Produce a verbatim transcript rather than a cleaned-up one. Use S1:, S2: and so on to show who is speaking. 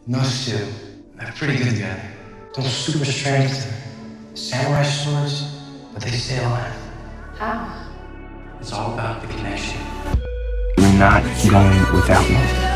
S1: And those two, they're pretty good together. Don't super strength, samurai swords, but they stay alive.
S2: How?
S1: It's all about the connection.
S3: You're not going without me.